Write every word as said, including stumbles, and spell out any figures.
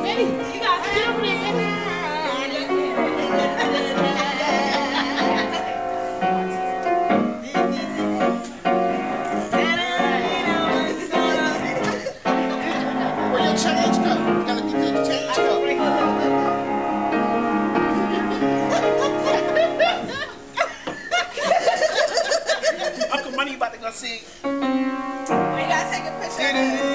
Uncle Money about to go see. We gotta take a picture.